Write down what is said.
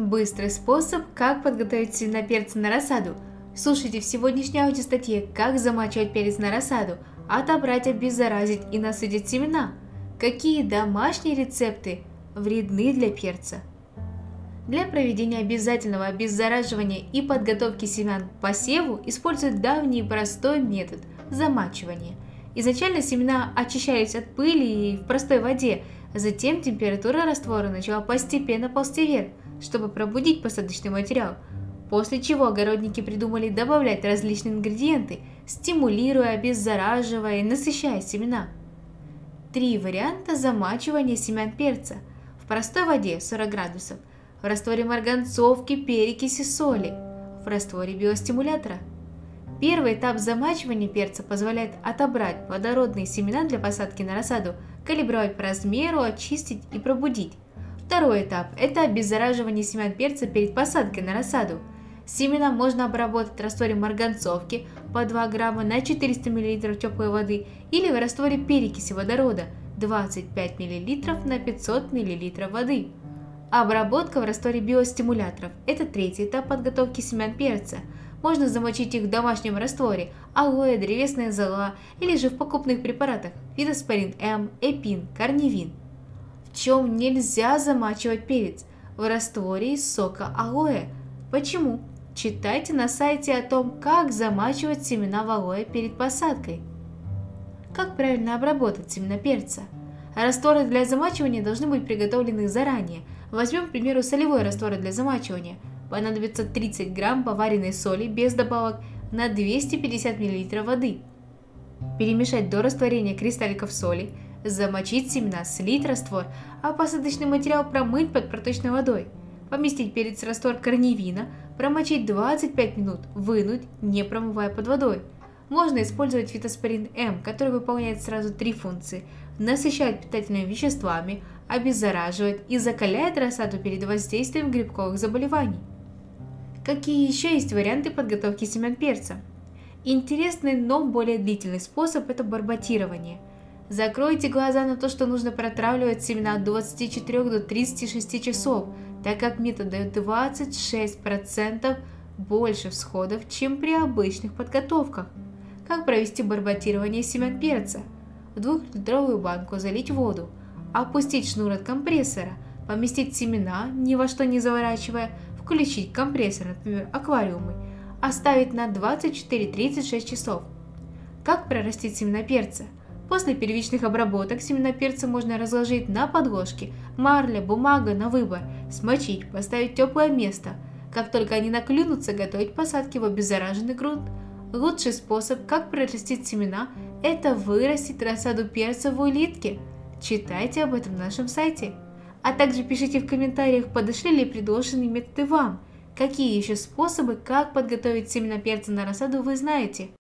Быстрый способ, как подготовить семена перца на рассаду. Слушайте в сегодняшней аудиостатье «Как замачивать перец на рассаду», отобрать, обеззаразить и насытить семена. Какие домашние рецепты вредны для перца? Для проведения обязательного обеззараживания и подготовки семян к посеву используют давний и простой метод – замачивания. Изначально семена очищались от пыли и в простой воде, затем температура раствора начала постепенно ползти вверх, чтобы пробудить посадочный материал, после чего огородники придумали добавлять различные ингредиенты, стимулируя, обеззараживая и насыщая семена. 3 варианта замачивания семян перца. В простой воде 40 градусов, в растворе марганцовки, перекиси, соли, в растворе биостимулятора. Первый этап замачивания перца позволяет отобрать плодородные семена для посадки на рассаду, калибровать по размеру, очистить и пробудить. Второй этап – это обеззараживание семян перца перед посадкой на рассаду. Семена можно обработать в растворе марганцовки по 2 грамма на 400 мл теплой воды или в растворе перекиси водорода 25 мл на 500 мл воды. Обработка в растворе биостимуляторов – это третий этап подготовки семян перца. Можно замочить их в домашнем растворе – алоэ, древесная зола или же в покупных препаратах – фитоспорин М, эпин, корневин. В чем нельзя замачивать перец? В растворе из сока алоэ. Почему? Читайте на сайте о том, как замачивать семена в алоэ перед посадкой. Как правильно обработать семена перца? Растворы для замачивания должны быть приготовлены заранее. Возьмем, к примеру, солевой раствор для замачивания. Понадобится 30 грамм поваренной соли без добавок на 250 мл воды. Перемешать до растворения кристалликов соли, замочить семена, слить раствор, а посадочный материал промыть под проточной водой. Поместить перец в раствор корневина, промочить 25 минут, вынуть, не промывая под водой. Можно использовать фитоспорин М, который выполняет сразу 3 функции: насыщает питательными веществами, обеззараживает и закаляет рассаду перед воздействием грибковых заболеваний. Какие еще есть варианты подготовки семян перца? Интересный, но более длительный способ – это барботирование. Закройте глаза на то, что нужно протравливать семена от 24 до 36 часов, так как метод дает 26% больше всходов, чем при обычных подготовках. Как провести барботирование семян перца? В 2-литровую банку залить воду, опустить шнур от компрессора, поместить семена, ни во что не заворачивая, включить компрессор, например, аквариумы, оставить на 24-36 часов. Как прорастить семена перца? После первичных обработок семена перца можно разложить на подложке, марля, бумага на выбор, смочить, поставить в теплое место. Как только они наклюнутся, готовить посадки в обеззараженный грунт. Лучший способ, как прорастить семена, это вырастить рассаду перца в улитке. Читайте об этом на нашем сайте. А также пишите в комментариях, подошли ли предложенные методы вам. Какие еще способы, как подготовить семена перца на рассаду, вы знаете.